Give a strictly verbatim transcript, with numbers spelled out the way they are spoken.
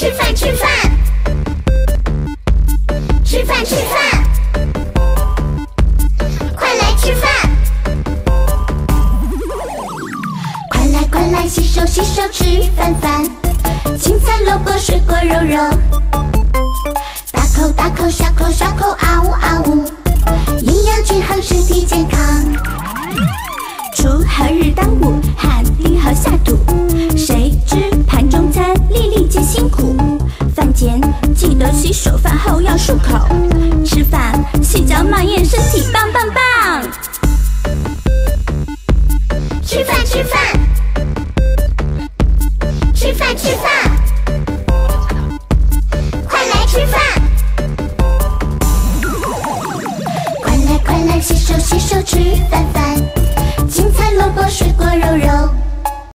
吃饭吃饭，吃饭吃饭，快来吃饭！快来快来洗手洗手吃饭饭，青菜萝卜水果肉肉，大口大口小口小口啊呜啊呜，营养均衡身体健康。锄禾日当午，汗滴禾下土，谁知盘中餐，粒粒皆辛苦。饭前记得洗手，饭后要漱口。吃饭细嚼慢咽，深